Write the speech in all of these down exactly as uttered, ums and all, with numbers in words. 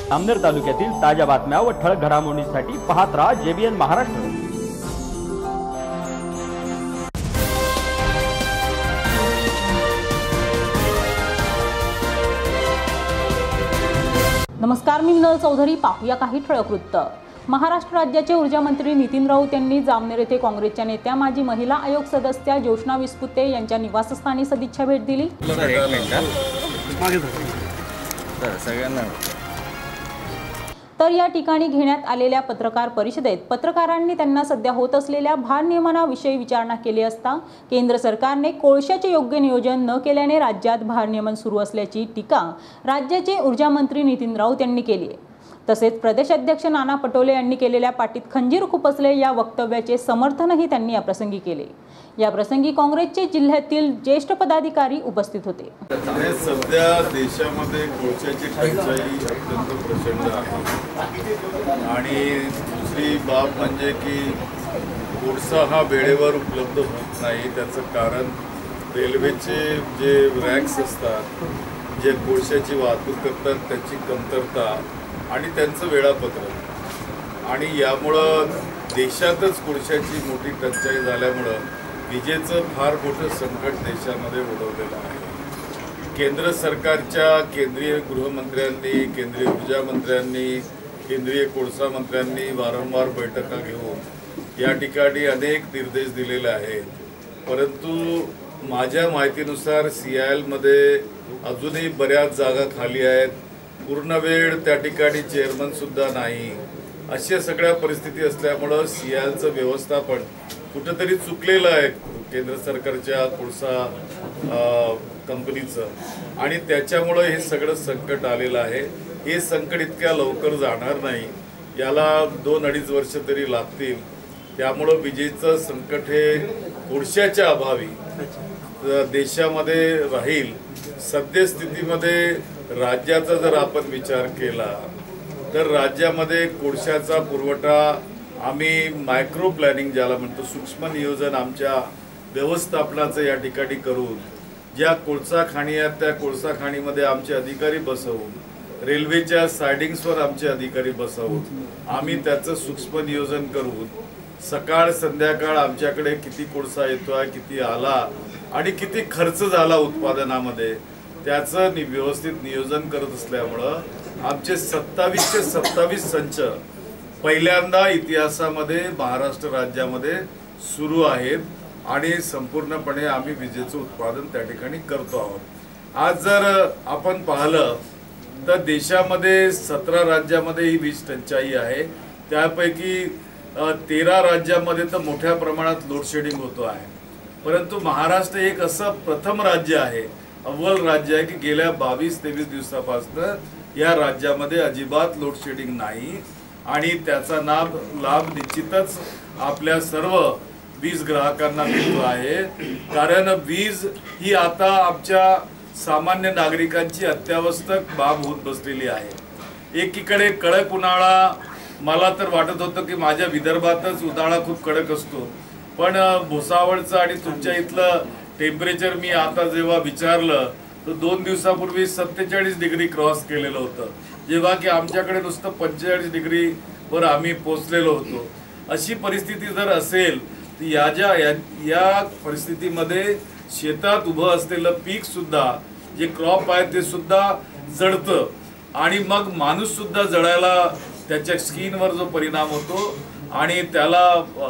जामनेर तालुक्यातील ताज्या बातम्या व ठळक घडामोडींसाठी पाहत राहा जेबीएन महाराष्ट्र। नमस्कार, मी विनोद चौधरी। पाहूया काही ठळक वृत्त। महाराष्ट्र राज्याचे ऊर्जा मंत्री नितीन राऊत यांनी जामनेर येथे काँग्रेसच्या नेत्या माजी महिला आयोग सदस्या जोशना विस्पुते यांच्या निवासस्थानी सदिच्छा भेट दिली। तर या ठिकाणी घेण्यात आलेल्या पत्रकार परिषदेत पत्रकारांनी त्यांना सध्या होत असलेल्या भारनियमनाविषयी विचारणा केली असता केंद्र सरकारने कोळशाचे योग्य नियोजन न केल्याने राज्यात भारनियमन सुरू असल्याची टीका राज्याचे ऊर्जा मंत्री नितीन राऊत यांनी केली आहे। तसेच प्रदेशाध्यक्ष नाना पटोले यांनी केलेल्या पाटीत खंजीर खुपसले या वक्तव्याचे समर्थनही त्यांनी या प्रसंगी केले। या प्रसंगी काँग्रेसचे जिल्ह्यातील ज्येष्ठ पदाधिकारी उपस्थित होते। सध्या देशामध्ये कोळशाची टंचाई अत्यंत प्रचंड आहे आणि दुसरी बाब म्हणजे की कोळसा हा वेळेवर उपलब्ध होत नाही। त्याचं कारण रेल्वेचे जे रॅक्स असतात, जे कोळशाची वाहतूक करतात त्याची कमतरता आणि त्यांचं वेळापत्रक, आणि यामुळं देशातच कोळशाची मोठी टंचाई झाल्यामुळं विजेचं फार मोठं संकट देशामध्ये ओढवलेलं आहे। केंद्र सरकारच्या केंद्रीय गृहमंत्र्यांनी, केंद्रीय ऊर्जा मंत्र्यांनी, केंद्रीय कोळसा मंत्र्यांनी वारंवार बैठका घेऊन या ठिकाणी अनेक निर्देश दिलेले आहेत, परंतु माझ्या माहितीनुसार सी आय एलमध्ये अजूनही बऱ्याच जागा खाली आहेत, पूर्ण वेळ त्या ठिकाणी चेअरमन सुद्धा नाही। अशा सगळ्या परिस्थिती असल्यामुळं सी आय एलचं व्यवस्थापन कुठेतरी चुकलेलं आहे केंद्र सरकारच्या कोळसा कंपनीचं, आणि त्याच्यामुळं हे सगळं संकट आलेलं आहे। हे संकट इतक्या लवकर जाणार नाही, याला दोन अडीच वर्ष तरी लागतील। त्यामुळं विजेचं संकट हे कोळशाच्या अभावी देशामध्ये राहील। सद्यस्थितीमध्ये राज्याचा जर आपण विचार केला तर राज्यामध्ये कोळशाचा पुरवठा आम्ही मायक्रो प्लॅनिंग ज्याला म्हणतो, सूक्ष्म नियोजन आमच्या व्यवस्थापनाचं या ठिकाणी करून ज्या कोळसा खाणी आहेत त्या कोळसा खाणीमध्ये आमचे अधिकारी बसवून, रेल्वेच्या सायडिंग्सवर आमचे अधिकारी बसवून आम्ही त्याचं सूक्ष्म नियोजन करून सकाळ संध्याकाळ आमच्याकडे किती कोळसा येतोय, किती आला आणि किती खर्च झाला उत्पादनामध्ये त्याचं व्यवस्थित नियोजन करत असल्यामुळं आमचे सत्तावीसशे सत्तावीस संच पहिल्यांदा इतिहासामध्ये महाराष्ट्र राज्यामध्ये सुरू आहेत आणि संपूर्णपणे आम्ही विजेचं उत्पादन त्या ठिकाणी करतो आहोत। आज जर आपण पाहिलं तर देशामध्ये सतरा राज्यामध्ये ही वीज टंचाई आहे, त्यापैकी तेरा राज्यामध्ये तर मोठ्या प्रमाणात लोडशेडिंग होतो आहे, परंतु महाराष्ट्र एक असं प्रथम राज्य आहे, अव्वल राज्य आहे की गेल्या बावीस तेवीस दिवसापासून या राज्यामध्ये अजिबात लोडशेडिंग नाही, आणि त्याचा लाभ लाभ निश्चितच आपल्या सर्व वीज ग्राहकांना मिळतो आहे। कारण वीज ही आता आमच्या सामान्य नागरिकांची अत्यावश्यक बाब होत बसलेली आहे। एकीकडे कडक उन्हाळा, मला तर वाटत होतं की माझ्या विदर्भातच उन्हाळा खूप कडक असतो, पण भुसावळचं आणि तुमच्या इथलं टेम्परेचर मी आता जेव्हा विचारलं तर दोन दिवसापूर्वी सत्तेचाळीस डिग्री क्रॉस केलेलं होतं, जेव्हा की आमच्याकडे नुसतं पंचेचाळीस डिग्री वर आम्ही पोहोचलेलो होतो। अशी परिस्थिती जर असेल तर या ज्या या परिस्थितीमध्ये शेतात उभं असलेलं पीक सुद्धा, जे क्रॉप आहे ते सुद्धा जळतं, आणि मग माणूस सुद्धा जळायला त्याच्या स्किनवर जो परिणाम होतो आणि त्याला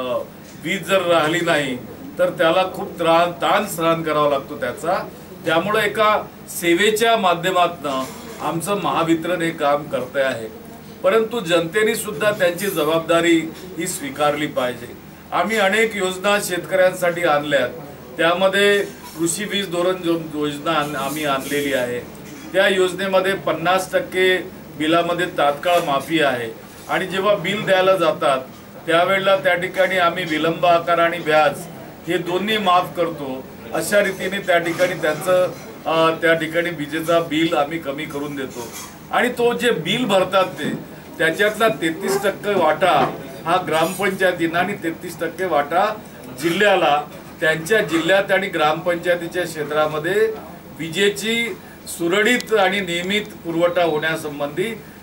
वीज जर राहिली नाही तर त्याला खूप त्रास ताण सहन करावा लागतो त्याचा। त्यामुळे एका सेवेच्या माध्यमातून आमचं महावितरण हे काम करते आहे, परंतु जनतेने सुद्धा त्यांची जबाबदारी ही स्वीकारली पाहिजे। आम्ही अनेक योजना शेतकऱ्यांसाठी आणल्यात, त्यामध्ये कृषी वीज धोरण योजना आम्ही आणलेली आहे। त्या योजनेमध्ये पन्नास टक्के बिलामध्ये तात्काळ माफी आहे, आणि जेव्हा बिल द्यायला जातात त्यावेळेला त्या ठिकाणी आम्ही विलंब आकार आणि व्याज हे दोन्ही माफ करतो। अशा रीतीने त्या ठिकाणी त्यांचं त्या ठिकाणी विजेचा बिल आम्ही कमी करून देतो, आणि तो जे बिल भरतात ते त्याच्यातला तेहतीस टक्के वाटा हा ग्रामपंचायतींना आणि तेहतीस टक्के वाटा जिल्ह्याला त्यांच्या जिल्ह्यात आणि ग्रामपंचायतीच्या क्षेत्रामध्ये विजेची सुरळीत आणि नियमित पुरवठा होण्यासंबंधी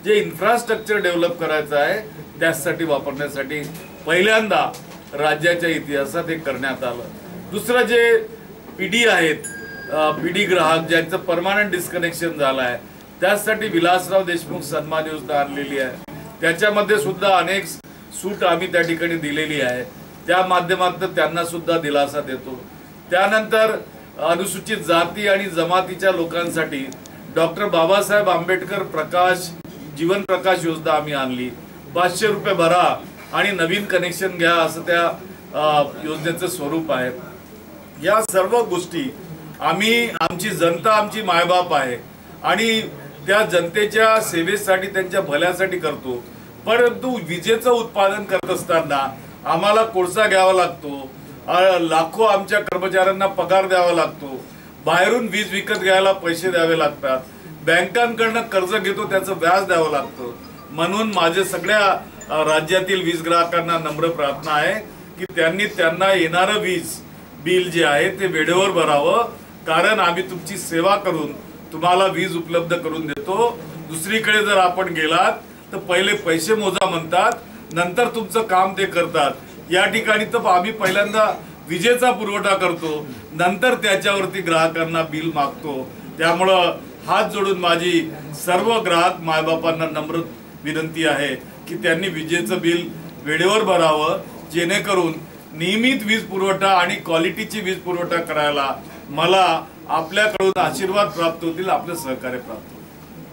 जे इन्फ्रास्ट्रक्चर डेव्हलप करायचं आहे त्यासाठी वापरण्यासाठी पहिल्यांदा राज्याच्या इतिहासात हे करण्यात आलं. दुसरं जे पीडी आहेत, पीडी ग्राहक ज्यांचं परमानंट डिस्कनेक्शन झालं आहे त्यासाठी विलासराव देशमुख सन्मान योजना आणलेली आहे. त्याच्यामध्ये सुद्धा अनेक सूट आम्ही त्या ठिकाणी दिलेली आहे. त्या माध्यमातून त्यांना सुद्धा दिलासा देतो. त्यानंतर अनुसूचित जाती आणि जमातीच्या लोकांसाठी डॉक्टर बाबासाहेब आंबेडकर प्रकाश जीवन प्रकाश योजना आम्ही आणली. पाचशे रुपये भरा आणि नवीन कनेक्शन घ्या असं त्या योजनेचं स्वरूप आहे. या सर्व गोष्टी आम्ही, आमची जनता आमची मायबाप आहे आणि त्या जनतेच्या सेवेसाठी त्यांच्या भल्यासाठी करतो. परंतु विजेचं उत्पादन करत असताना आम्हाला कोळसा घ्यावा लागतो, लाखो आमच्या कर्मचाऱ्यांना पगार द्यावा लागतो, बाहेरून वीज विकत घ्यायला पैसे द्यावे लागतात, बँकांकडनं कर्ज घेतो त्याचं व्याज द्यावं लागतं. म्हणून माझे सगळ्या राज्यातील वीज ग्राहकांना नम्र प्रार्थना आहे की त्यांनी त्यांना येणारं वीज बिल जे आहे ते वेळेवर भरावं, कारण आम्ही तुमची सेवा करून तुम्हाला वीज उपलब्ध करून देतो. दुसरीकडे जर आपण गेलात तर पहिले पैसे मोजा म्हणतात, नंतर तुमचं काम ते करतात. या ठिकाणी तर आम्ही पहिल्यांदा विजेचा पुरवठा करतो, नंतर त्याच्यावरती ग्राहकांना बिल मागतो. त्यामुळं हात जोडून माझी सर्व ग्राहक मायबापांना नम्र विनंती आहे की त्यांनी विजेचं बिल वेळेवर भरावं, जेणेकरून नियमित वीज पुरवठा आणि क्वालिटीची वीज पुरवठा करायला मला आपल्याकडून आशीर्वाद प्राप्त होतील, आपलं सहकार्य प्राप्त होईल.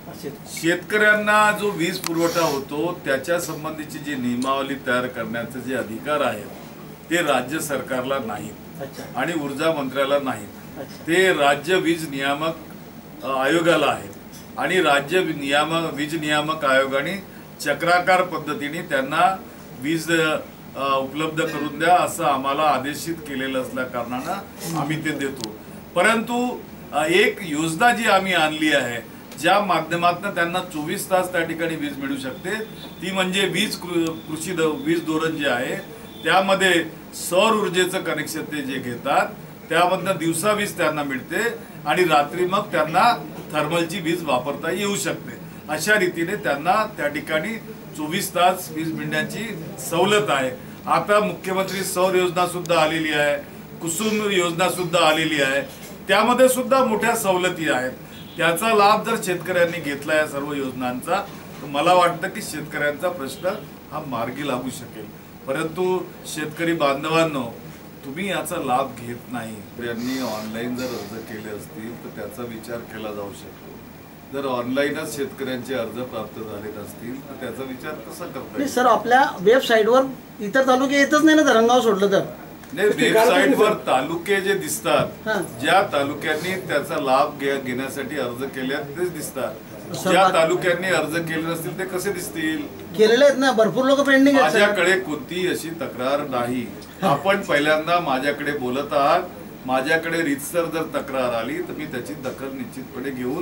शेतकऱ्यांना जो वीज पुरवठा होतो त्याच्या संबंधीची जी नियमावली तयार करण्याचे जे अधिकार आहेत ते राज्य सरकारला नाहीत आणि ऊर्जा मंत्र्याला नाहीत. ते राज्य वीज नियामक आयोगाला आहेत आणि राज्य नियामक वीज नियामक आयोगाने चक्राकार पद्धतीने त्यांना वीज उपलब्ध करून द्या असं आम्हाला आदेशित केलेलं असल्या कारणानं आम्ही ते देतो. परंतु एक योजना जी आम्ही आणली आहे ज्या माध्यमातून त्यांना चोवीस तास त्या ठिकाणी वीज मिळू शकते ती म्हणजे वीज कृषी वीज धोरण जे आहे त्यामध्ये सौर ऊर्जेचं कनेक्शन ते जे घेतात त्यामधनं दिवसा वीज त्यांना मिळते आणि रात्री मग त्यांना थर्मलची वीज वापरता येऊ शकते. अशा रीतीने त्यांना त्या ठिकाणी चोवीस तास वीज मिळण्याची सवलत आहे. आता मुख्यमंत्री सौर योजना सुद्धा आलेली आहे, कुसुम योजना सुद्धा आलेली आहे, त्यामध्ये सुद्धा मोठ्या सवलती आहेत. त्याचा लाभ जर शेतकऱ्यांनी घेतला या सर्व योजनांचा तर मला वाटतं की शेतकऱ्यांचा प्रश्न हा मार्गी लागू शकेल. परंतु शेतकरी बांधवांनो, तुम्ही याचा लाभ घेत नाही. यांनी ऑनलाईन जर अर्ज केले असतील तर त्याचा विचार केला जाऊ शकतो. जर ऑनलाईनच शेतकऱ्यांचे अर्ज प्राप्त झाले असतील तर त्याचा विचार कसा करता येईल? सर, आपल्या वेबसाईटवर इतर तालुके येतच नाही ना धरणगाव सोडलं तर. नाही, वेबसाईटवर तालुके जे दिसतात, ज्या तालुक्यांनी त्याचा लाभ घेण्यासाठी अर्ज केले तेच दिसतात. ज्या तालुक्यांनी अर्ज केले नसतील ते कसे दिसतील? केलेले आहेत ना, भरपूर लोक पेंडिंग आहेत. माझ्याकडे कोणती अशी तक्रार नाही. आपण पहिल्यांदा माझ्याकडे बोलत आहात. माझ्याकडे रीतसर जर तक्रार आली तर मी त्याची दखल निश्चितपणे घेऊन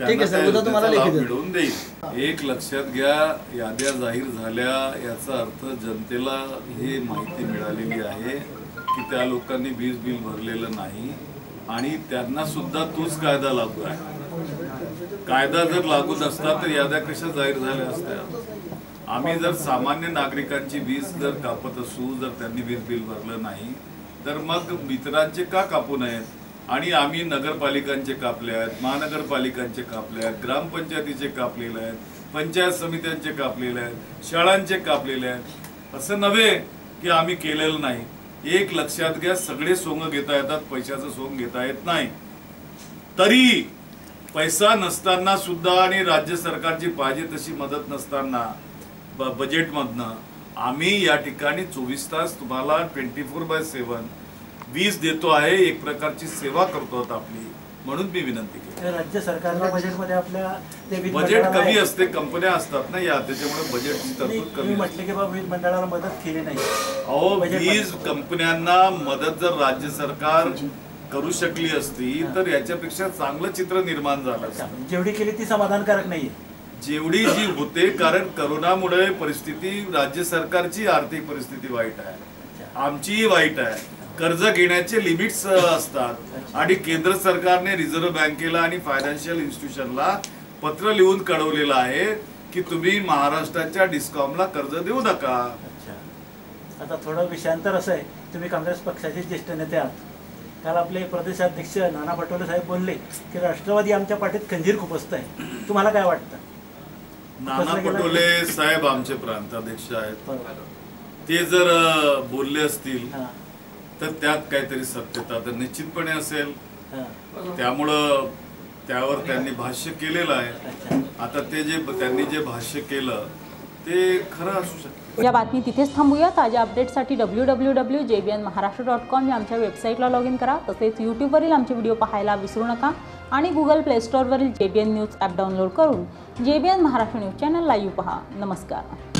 मिळवून देईल. एक लक्षात घ्या, याद्या जाहीर झाल्या याचा अर्थ जनतेला हे माहिती मिळालेली आहे की त्या लोकांनी वीज बिल भरलेलं नाही आणि त्यांना सुद्धा तोच कायदा लागू आहे. कायदा जर लागू नसता तर याद्या कशा जाहीर झाल्या असत्या? आम्ही जर सामान्य नागरिकांची वीज जर कापत असू, जर त्यांनी वीज बिल भरलं नाही तर मग इतरांचे का कापू नयेत? आणि आम्ही नगरपालिकांचे कापले आहेत, महानगरपालिकांचे कापले आहेत, ग्रामपंचायतीचे कापलेले आहेत, पंचायत समित्यांचे कापलेले आहेत, शाळांचे कापलेले आहेत. असं नव्हे की आम्ही केलेलं नाही. एक लक्षात घ्या, सगळे सोंग घेता येतात, पैशाचं सोंग घेता येत नाही. तरी पैसा नसताना सुद्धा आणि राज्य सरकारची पाहिजे तशी मदत नसताना बजेटमधनं आम्ही या ठिकाणी चोवीस तास तुम्हाला ट्वेंटी फोर बाय सेवन वीज देतो आहे. एक प्रकारची सेवा करतो आपली, म्हणून मी विनंती केली. राज्य सरकारच्या बजेटमध्ये आपल्या बजेट कमी असते, कंपन्या असतात ना या, त्याच्यामुळे बजेटची तरतूद कमी. म्हटले की बाबा वीज मंडळाला मदत केली नाही. अहो, वीज कंपन्यांना मदत जर राज्य सरकार करू शकली असती तर याच्यापेक्षा चांगलं चित्र निर्माण झालं असतं. जेवढी केली ती समाधानकारक नाहीये. जेवढी जी होते, कारण करोनामुळे परिस्थिती, राज्य सरकारची आर्थिक परिस्थिती वाईट आहे, आमचीही वाईट आहे. कर्ज घेण्याचे लिमिट्स असतात आणि केंद्र सरकारने रिझर्व्ह बँकेला आणि फायनान्शियल इन्स्टिट्यूशनला पत्र लिहून कळवलेलं आहे की तुम्ही महाराष्ट्राच्या डिस्कॉमला कर्ज देऊ नका. अच्छा, आता थोडं विषयांतर असं आहे, तुम्ही काँग्रेस पक्षाचे ज्येष्ठ नेते आहात. काल आपले प्रदेशाध्यक्ष नाना पटोले साहेब बोलले की राष्ट्रवादी आमच्या पाठीत खंजीर खुपसत आहे. तुम्हाला काय वाटतं? नाना पटोले साहेब आमचे प्रांताध्यक्ष आहेत. बरोबर. ते जर बोलले असतील हां तर त्यात काहीतरी सत्यता तर निश्चितपणे असेल. हां त्यामुळं त्यावर त्यांनी भाष्य केलेलं आहे. अच्छा. आता ते जे त्यांनी जे भाष्य केलं ते खरं असू शकतं. या बातमी तिथेच थांबूया. ताज्या अपडेटसाठी W W W J B N Maharashtra dot com या आमच्या वेबसाईटला लॉग इन करा. तसेच यूट्यूबवरील आमचे व्हिडिओ पाहायला विसरू नका आणि गुगल प्ले स्टोअरवरील J B N news app download करून J B N Maharashtra news channel live पहा. नमस्कार.